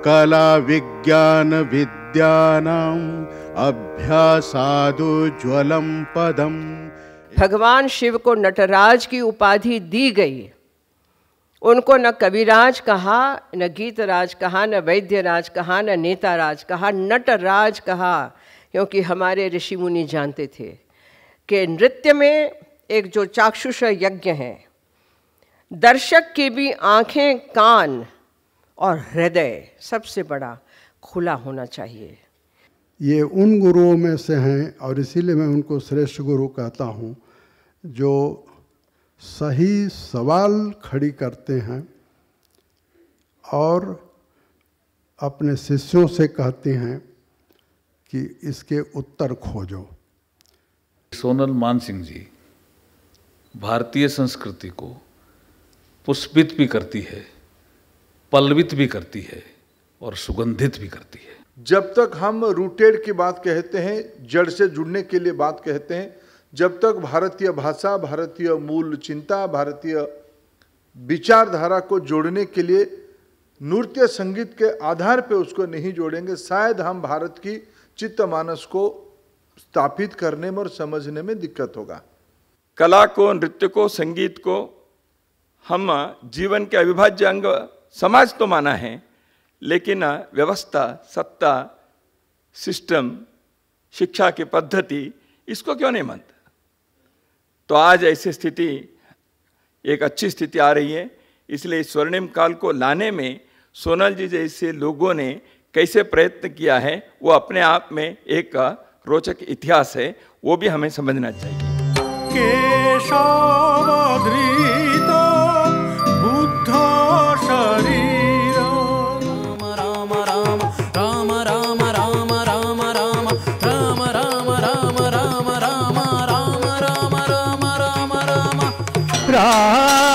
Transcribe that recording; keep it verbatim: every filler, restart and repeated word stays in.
कला विज्ञान विद्यानाम अभ्यासादुज्वलम पदम। भगवान शिव को नटराज की उपाधि दी गई। उनको न कविराज कहा, न गीतराज कहा, न वैद्यराज कहा, न नेताराज कहा, नटराज कहा, क्योंकि हमारे ऋषि मुनि जानते थे कि नृत्य में एक जो चाक्षुष यज्ञ है, दर्शक की भी आँखें, कान और हृदय सबसे बड़ा खुला होना चाहिए। ये उन गुरुओं में से हैं और इसीलिए मैं उनको श्रेष्ठ गुरु कहता हूँ, जो सही सवाल खड़ी करते हैं और अपने शिष्यों से कहते हैं कि इसके उत्तर खोजो। सोनल मानसिंह जी भारतीय संस्कृति को पुष्पित भी करती है, पल्लवित भी करती है और सुगंधित भी करती है। जब तक हम रूटेड की बात कहते हैं, जड़ से जुड़ने के लिए बात कहते हैं, जब तक भारतीय भाषा, भारतीय मूल चिंता, भारतीय विचारधारा को जोड़ने के लिए नृत्य संगीत के आधार पे उसको नहीं जोड़ेंगे, शायद हम भारत की चित्त मानस को स्थापित करने में और समझने में दिक्कत होगा। कला को, नृत्य को, संगीत को हम जीवन के अविभाज्य अंग समाज तो माना है, लेकिन व्यवस्था, सत्ता, सिस्टम, शिक्षा की पद्धति, इसको क्यों नहीं मानता? तो आज ऐसी स्थिति, एक अच्छी स्थिति आ रही है। इसलिए इस स्वर्णिम काल को लाने में सोनल जी जैसे लोगों ने कैसे प्रयत्न किया है, वो अपने आप में एक रोचक इतिहास है, वो भी हमें समझना चाहिए। बुद्ध शरीर राम